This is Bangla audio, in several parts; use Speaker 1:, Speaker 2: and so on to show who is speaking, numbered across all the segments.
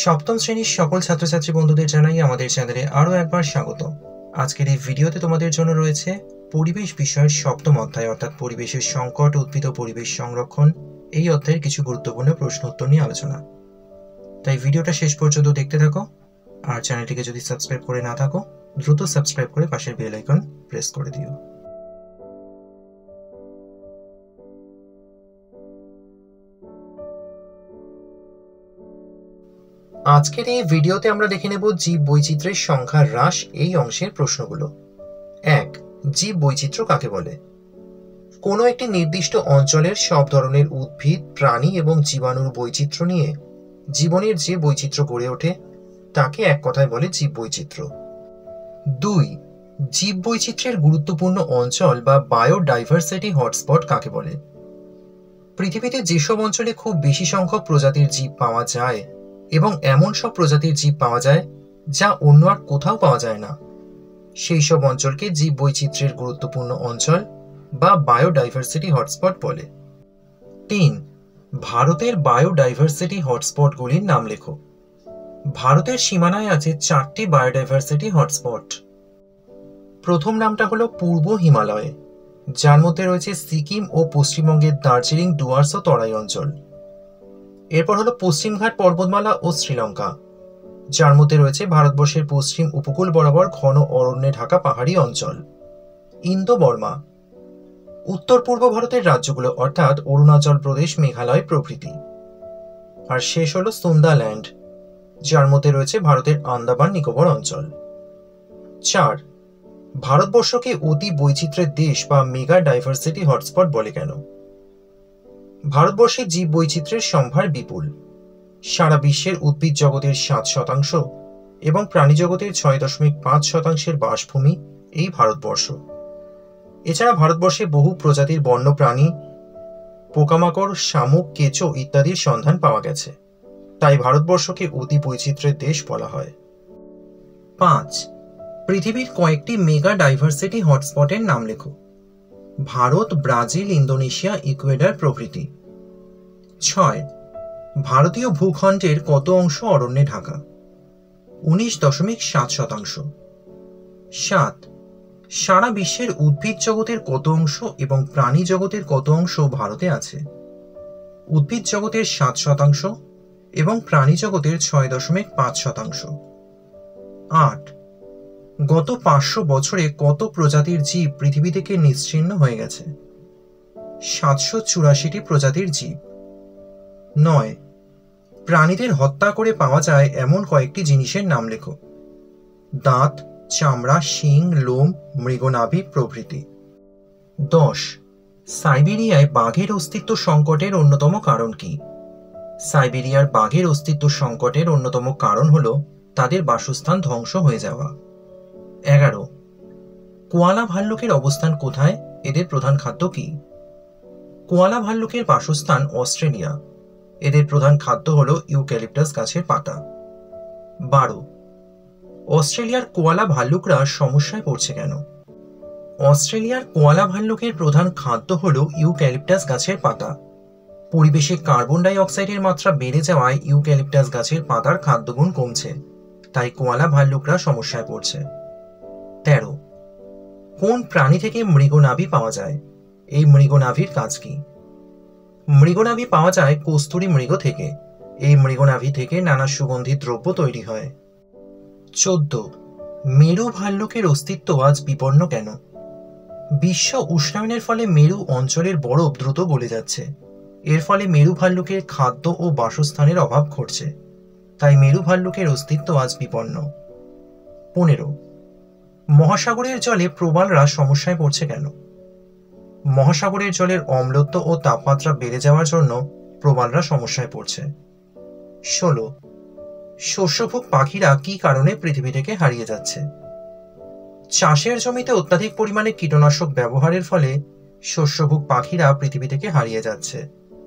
Speaker 1: সপ্তম শ্রেণীর সকল ছাত্রছাত্রী বন্ধুদের জানাই আমাদের চ্যানেলে আরও একবার স্বাগত। আজকের এই ভিডিওতে তোমাদের জন্য রয়েছে পরিবেশ বিষয়ের সপ্তম অধ্যায় অর্থাৎ পরিবেশের সংকট, উদ্ভিদ ও পরিবেশ সংরক্ষণ এই অধ্যায়ের কিছু গুরুত্বপূর্ণ প্রশ্ন উত্তর নিয়ে আলোচনা। তাই ভিডিওটা শেষ পর্যন্ত দেখতে থাকো, আর চ্যানেলটিকে যদি সাবস্ক্রাইব করে না থাকো দ্রুত সাবস্ক্রাইব করে পাশের বেল আইকন প্রেস করে দিও। আজকের এই ভিডিওতে আমরা দেখে নেব জীব বৈচিত্র্যের সংখ্যা হ্রাস এই অংশের প্রশ্নগুলো। 1. জীব বৈচিত্র্য কাকে বলে? কোনো একটি নির্দিষ্ট অঞ্চলের সব ধরনের উদ্ভিদ, প্রাণী এবং জীবাণুর বৈচিত্র্য নিয়ে জীবনের যে বৈচিত্র্য গড়ে ওঠে তাকে এক কথায় বলে জীব বৈচিত্র্য। 2. জীব বৈচিত্র্যের গুরুত্বপূর্ণ অঞ্চল বা বায়োডাইভার্সিটি হটস্পট কাকে বলে? পৃথিবীতে যেসব অঞ্চলে খুব বেশি সংখ্যক প্রজাতির জীব পাওয়া যায় এবং এমন সব প্রজাতির জীব পাওয়া যায় যা অন্য আর কোথাও পাওয়া যায় না, সেই সব অঞ্চলকে জীব বৈচিত্র্যের গুরুত্বপূর্ণ অঞ্চল বা বায়োডাইভার্সিটি হটস্পট বলে। 3. ভারতের বায়োডাইভার্সিটি হটস্পটগুলির নাম লেখো। ভারতের সীমানায় আছে 4টি বায়োডাইভার্সিটি হটস্পট। প্রথম নামটা হলো পূর্ব হিমালয়, যার মধ্যে রয়েছে সিকিম ও পশ্চিমবঙ্গের দার্জিলিং, ডুয়ার্স ও তরাই অঞ্চল। এরপর হলো পশ্চিমঘাট পর্বতমালা ও শ্রীলঙ্কা, যার মধ্যে রয়েছে ভারতবর্ষের পশ্চিম উপকূল বরাবর ঘন অরণ্যে ঢাকা পাহাড়ি অঞ্চল। Indo Burma. উত্তর পূর্ব ভারতের রাজ্যগুলো অর্থাৎ অরুণাচল প্রদেশ, মেঘালয় প্রভৃতি। আর শেষ হলো সুন্দাল্যান্ড, যার মধ্যে রয়েছে ভারতের আন্দামান নিকোবর অঞ্চল। 4. ভারতবর্ষকে অতি বৈচিত্র্যের দেশ বা মেগা ডাইভার্সিটি হটস্পট বলে কেন? ভারতবর্ষে জীব বৈচিত্র্যের সম্ভার বিপুল। সারা বিশ্বের উদ্ভিদ জগতের 7% এবং প্রাণী জগতের 6.5% বাসভূমি এই ভারতবর্ষ। এছাড়া ভারতবর্ষে বহু প্রজাতির বন্য প্রাণী, পোকামাকড়, শামুক, কেঁচো ইত্যাদির সন্ধান পাওয়া গেছে, তাই ভারতবর্ষকে অতি বৈচিত্র্যের দেশ বলা হয়। 5. পৃথিবীর কয়েকটি মেগা ডাইভার্সিটি হটস্পটের নাম লেখো। ভারত, ব্রাজিল, ইন্দোনেশিয়া, ইকুয়েডর প্রভৃতি। 6. ভারতীয় ভূখণ্ডের কত অংশ অরণ্যে ঢাকা? 19.7%। 7. সারা বিশ্বের উদ্ভিদ জগতের কত অংশ এবং প্রাণী জগতের কত অংশ ভারতে আছে? উদ্ভিদ জগতের 7% এবং প্রাণী জগতের 6.5%। 8. গত 500 বছরে কত প্রজাতির জীব পৃথিবী থেকে নিশ্চিহ্ন হয়ে গেছে? 784টি প্রজাতির জীব। 9. প্রাণীদের হত্যা করে পাওয়া যায় এমন কয়েকটি জিনিসের নাম লেখো। দাঁত, চামড়া, শিং, লোম, মৃগনাভি প্রভৃতি। 10. সাইবেরিয়ায় বাঘের অস্তিত্ব সংকটের অন্যতম কারণ কি? সাইবেরিয়ার বাঘের অস্তিত্ব সংকটের অন্যতম কারণ হল তাদের বাসস্থান ধ্বংস হয়ে যাওয়া। 11. কোয়ালা ভাল্লুকের অবস্থান কোথায়? এদের প্রধান খাদ্য কি? কোয়ালা ভাল্লুকের বাসস্থান অস্ট্রেলিয়া। এদের প্রধান খাদ্য হল ইউক্যালিপটাস গাছের পাতা। 12. অস্ট্রেলিয়ার কোয়ালা ভাল্লুকরা সমস্যায় পড়ছে কেন? অস্ট্রেলিয়ার কোয়ালা ভাল্লুকের প্রধান খাদ্য হল ইউক্যালিপটাস গাছের পাতা। পরিবেশে কার্বন ডাই অক্সাইডের মাত্রা বেড়ে যাওয়ায় ইউক্যালিপটাস গাছের পাতার খাদ্যগুণ কমছে, তাই কোয়ালা ভাল্লুকরা সমস্যায় পড়ছে। 13. কোন প্রাণী থেকে মৃগনাভি পাওয়া যায়? এই মৃগনাভির কাজ কি? মৃগনাভি পাওয়া যায় কস্তুরী মৃগ থেকে। এই মৃগনাভি থেকে নানা সুগন্ধি দ্রব্য তৈরি হয়। 14. মেরু ভাল্লুকের অস্তিত্ব আজ বিপন্ন কেন? বিশ্ব উষ্ণায়নের ফলে মেরু অঞ্চলের বরফ দ্রুত গলে যাচ্ছে। এর ফলে মেরু ভাল্লুকের খাদ্য ও বাসস্থানের অভাব ঘটছে, তাই মেরু ভাল্লুকের অস্তিত্ব আজ বিপন্ন। 15. মহাসাগরের জলে প্রবালরা সমস্যায় পড়ছে কেন? মহাসাগরের জলের অম্লত্ব ও তাপমাত্রা বেড়ে যাওয়ার জন্য প্রবালরা সমস্যায় পড়ছে। 16. শস্যভোগ পাখিরা কি কারণে পৃথিবী থেকে হারিয়ে যাচ্ছে? চাষের জমিতে অত্যাধিক পরিমাণে কীটনাশক ব্যবহারের ফলে শস্যভোগ পাখিরা পৃথিবী থেকে হারিয়ে যাচ্ছে।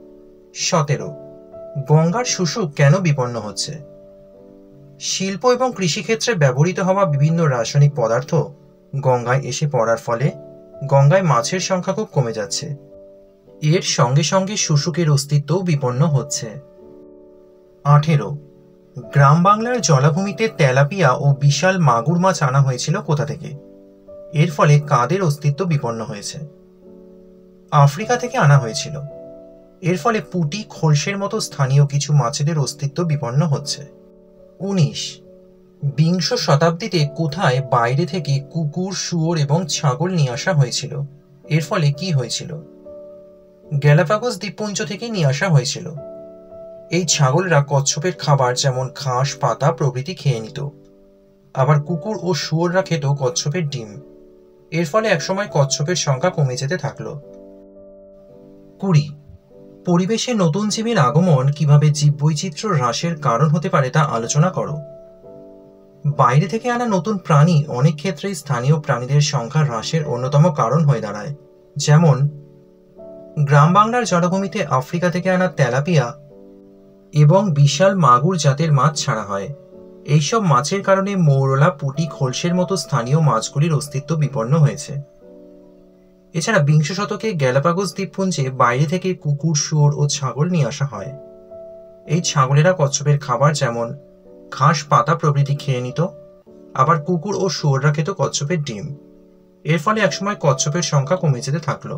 Speaker 1: 17. গঙ্গার শুশুক কেন বিপন্ন হচ্ছে? শিল্প এবং কৃষিক্ষেত্রে ব্যবহৃত হওয়া বিভিন্ন রাসায়নিক পদার্থ গঙ্গায় এসে পড়ার ফলে গঙ্গায় মাছের সংখ্যা খুব কমে যাচ্ছে। এর সঙ্গে সঙ্গে শুশুকের অস্তিত্বও বিপন্ন হচ্ছে। 18. গ্রাম বাংলার জলাভূমিতে তেলাপিয়া ও বিশাল মাগুর মাছ আনা হয়েছিল কোথা থেকে? এর ফলে কাদের অস্তিত্ব বিপন্ন হয়েছে? আফ্রিকা থেকে আনা হয়েছিল। এর ফলে পুঁটি, খোলসের মতো স্থানীয় কিছু মাছেদের অস্তিত্ব বিপন্ন হচ্ছে। 19 বিংশ শতাব্দীতে কোথায় বাইরে থেকে কুকুর, শুয়োর এবং ছাগল নিয়ে আসা হয়েছিল? এর ফলে কি হয়েছিল? গ্যালাপাগোস দ্বীপপুঞ্জ থেকে নিয়ে আসা হয়েছিল। এই ছাগলরা কচ্ছপের খাবার যেমন ঘাস, পাতা প্রভৃতি খেয়ে নিত। আবার কুকুর ও শুয়োররা খেত কচ্ছপের ডিম। এর ফলে একসময় কচ্ছপের সংখ্যা কমে যেতে থাকলো। 20 পরিবেশে নতুন জীবের আগমন কিভাবে জীববৈচিত্র্য হ্রাসের কারণ হতে পারে তা আলোচনা করো। বাইরে থেকে আনা নতুন প্রাণী অনেক ক্ষেত্রেই স্থানীয় প্রাণীদের সংখ্যা হ্রাসের অন্যতম কারণ হয়ে দাঁড়ায়। যেমন গ্রাম বাংলার জলাভূমিতে আফ্রিকা থেকে আনা তেলাপিয়া এবং বিশাল মাগুর জাতের মাছ ছাড়া হয়। এইসব মাছের কারণে মৌরলা, পুঁটি, খোলসের মতো স্থানীয় মাছগুলির অস্তিত্ব বিপন্ন হয়েছে। এছাড়া বিংশ শতকে গ্যালাপাগোস দ্বীপপুঞ্জে বাইরে থেকে কুকুর, শুয়োর ও ছাগল নিয়ে আসা হয়। এই ছাগলেরা কচ্ছপের খাবার যেমন ঘাস, পাতা প্রভৃতি খেয়ে নিত। আবার কুকুর ও শুয়োররা খেত কচ্ছপের ডিম। এর ফলে একসময় কচ্ছপের সংখ্যা কমে যেতে থাকলো।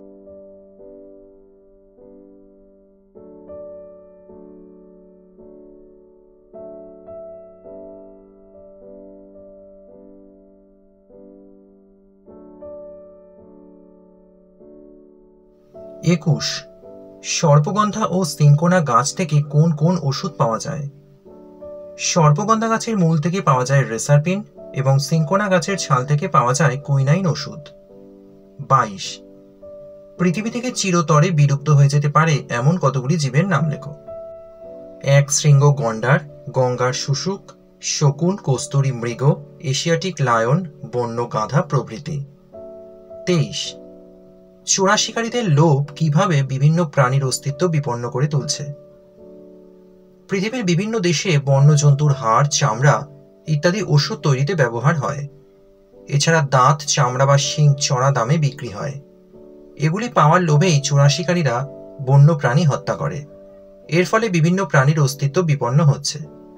Speaker 1: একুশ সর্পগন্ধা ও সিনকোনা গাছ থেকে কোন কোন ওষুধ পাওয়া যায়? সর্পগন্ধা গাছের মূল থেকে পাওয়া যায় রেসারপিন এবং সিনকোনা গাছের ছাল থেকে পাওয়া যায় কুইনাইন ওষুধ। 22 পৃথিবী থেকে চিরতরে বিলুপ্ত হয়ে যেতে পারে এমন কতগুলি জীবের নাম লেখো। এক শৃঙ্গ গন্ডার, গঙ্গার শুশুক, শকুন, কস্তুরী মৃগ, এশিয়াটিক লায়ন, বন্য গাধা প্রভৃতি। 23 চোরা শিকারীদের লোভ কিভাবে বিভিন্ন প্রাণীর অস্তিত্ব বিপন্ন করে তুলছে? পৃথিবীর বিভিন্ন দেশে বন্য জন্তুর হাড়, চামড়া ইত্যাদি ওষুধ তৈরিতে ব্যবহার হয়। এছাড়া দাঁত, চামড়া বা শিং চড়া দামে বিক্রি হয়। এগুলি পাওয়ার লোভেই চোরা শিকারীরা বন্য প্রাণী হত্যা করে। এর ফলে বিভিন্ন প্রাণীর অস্তিত্ব বিপন্ন হচ্ছে।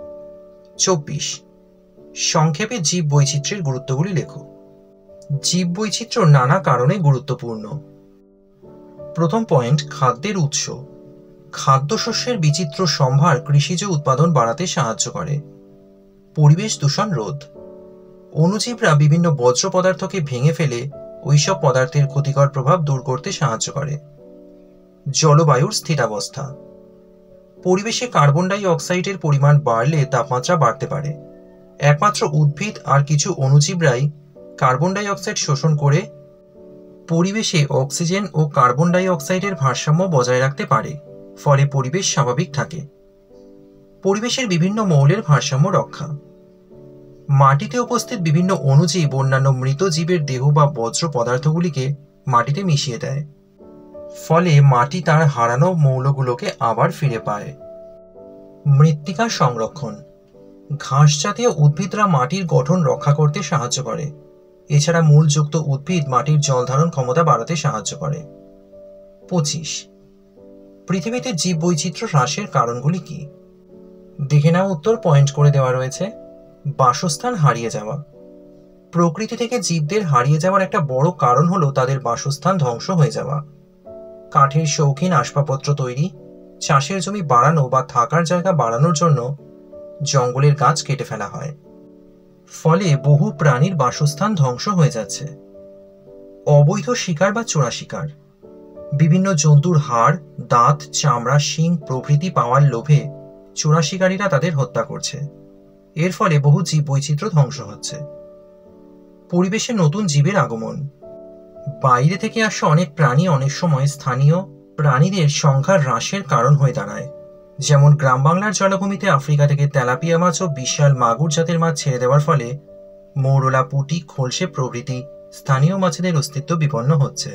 Speaker 1: 24 সংক্ষেপে জীব বৈচিত্র্যের গুরুত্বগুলি লেখো। জীব বৈচিত্র্য নানা কারণে গুরুত্বপূর্ণ। প্রথম পয়েন্ট, খাদ্যের উৎস। খাদ্যশস্যের বিচিত্র সম্ভার কৃষিজ উৎপাদন বাড়াতে সাহায্য করে। পরিবেশ দূষণ রোধ। অণুজীবরা বিভিন্ন বর্জ্য পদার্থকে ভেঙে ফেলে ওইসব পদার্থের ক্ষতিকর প্রভাব দূর করতে সাহায্য করে। জলবায়ুর স্থিতাবস্থা। পরিবেশে কার্বন ডাই অক্সাইডের পরিমাণ বাড়লে তাপমাত্রা বাড়তে পারে। একমাত্র উদ্ভিদ আর কিছু অণুজীবরাই কার্বন ডাই অক্সাইড শোষণ করে পরিবেশে অক্সিজেন ও কার্বন ডাই অক্সাইডের ভারসাম্য বজায় রাখতে পারে। ফলে পরিবেশ স্বাভাবিক থাকে। পরিবেশের বিভিন্ন মৌলের ভারসাম্য রক্ষা। মাটিতে উপস্থিত বিভিন্ন অণুজীব অন্যান্য মৃত জীবের দেহ বা বজ্র পদার্থগুলিকে মাটিতে মিশিয়ে দেয়। ফলে মাটি তার হারানো মৌলগুলোকে আবার ফিরে পায়। মৃত্তিকা সংরক্ষণ। ঘাস জাতীয় উদ্ভিদরা মাটির গঠন রক্ষা করতে সাহায্য করে। এছাড়া মূলযুক্ত উদ্ভিদ মাটির জল ধারণ ক্ষমতা বাড়াতে সাহায্য করে। 25 পৃথিবীতে জীব বৈচিত্র্য হ্রাসের কারণগুলি কি? দেখে নাও উত্তর পয়েন্ট করে দেওয়া রয়েছে। বাসস্থান হারিয়ে যাওয়া। প্রকৃতি থেকে জীবদের হারিয়ে যাওয়ার একটা বড় কারণ হলো তাদের বাসস্থান ধ্বংস হয়ে যাওয়া। কাঠের শৌখিন আসবাবপত্র তৈরি, চাষের জমি বাড়ানো বা থাকার জায়গা বাড়ানোর জন্য জঙ্গলের গাছ কেটে ফেলা হয়। ফলে বহু প্রাণীর বাসস্থান ধ্বংস হয়ে যাচ্ছে। অবৈধ শিকার বা চোরা শিকার। বিভিন্ন জন্তুর হাড়, দাঁত, চামড়া, শিং প্রভৃতি পাওয়ার লোভে চোরা শিকারীরা তাদের হত্যা করছে। এর ফলে বহু জীব বৈচিত্র্য ধ্বংস হচ্ছে। পরিবেশে নতুন জীবের আগমন। বাইরে থেকে আসা অনেক প্রাণী অনেক সময় স্থানীয় প্রাণীদের সংখ্যা হ্রাসের কারণ হয়ে দাঁড়ায়। যেমন গ্রাম বাংলার জলাভূমিতে আফ্রিকা থেকে তেলাপিয়া মাছ ও বিশাল মাগুর জাতের মাছ ছেড়ে দেওয়ার ফলে মৌরলা, পুঁটি, খোলসে প্রভৃতি স্থানীয় মাছেদের অস্তিত্ব বিপন্ন হচ্ছে।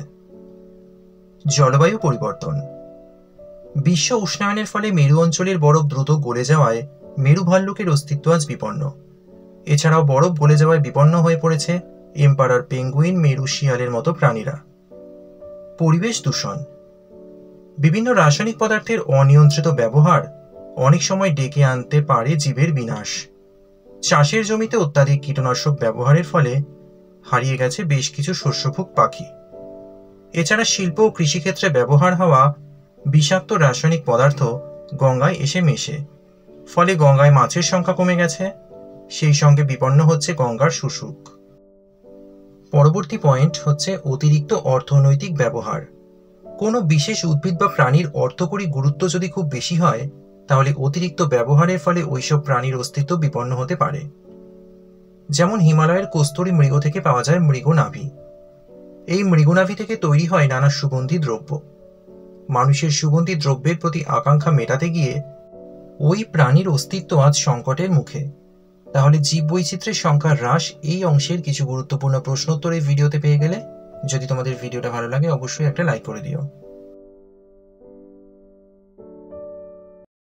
Speaker 1: জলবায়ু পরিবর্তন। বিশ্ব উষ্ণায়নের ফলে মেরু অঞ্চলের বরফ দ্রুত গলে যাওয়ায় মেরু ভাল্লুকের অস্তিত্ব আজ বিপন্ন। এছাড়াও বরফ গলে যাওয়ায় বিপন্ন হয়ে পড়েছে এম্পারার পেঙ্গুইন, মেরু শিয়ালের মতো প্রাণীরা। পরিবেশ দূষণ। বিভিন্ন রাসায়নিক পদার্থের অনিয়ন্ত্রিত ব্যবহার অনেক সময় ডেকে আনতে পারে জীবের বিনাশ। চাষের জমিতে অত্যাধিক কীটনাশক ব্যবহারের ফলে হারিয়ে গেছে বেশ কিছু শস্যভোগ পাখি। এছাড়া শিল্প ও কৃষিক্ষেত্রে ব্যবহার হওয়া বিষাক্ত রাসায়নিক পদার্থ গঙ্গায় এসে মেশে, ফলে গঙ্গায় মাছের সংখ্যা কমে গেছে, সেই সঙ্গে বিপন্ন হচ্ছে গঙ্গার শুশুক। পরবর্তী পয়েন্ট হচ্ছে অতিরিক্ত অর্থনৈতিক ব্যবহার। কোনো বিশেষ উদ্ভিদ বা প্রাণীর অর্থকরী গুরুত্ব যদি খুব বেশি হয়, তাহলে অতিরিক্ত ব্যবহারের ফলে ওইসব প্রাণীর অস্তিত্ব বিপন্ন হতে পারে। যেমন হিমালয়ের কস্তুরী মৃগ থেকে পাওয়া যায় মৃগনাভি। এই মৃগনাভি থেকে তৈরি হয় নানা সুগন্ধি দ্রব্য। মানুষের সুগন্ধি দ্রব্যের প্রতি আকাঙ্ক্ষা মেটাতে গিয়ে ওই প্রাণীর অস্তিত্ব আজ সংকটের মুখে। তাহলে জীববৈচিত্র্যের সংখ্যার হ্রাস এই অংশের কিছু গুরুত্বপূর্ণ প্রশ্নোত্তর এই ভিডিওতে পেয়ে গেলে। যদি তোমাদের ভিডিওটা ভালো লাগে অবশ্যই একটা লাইক করে দিও।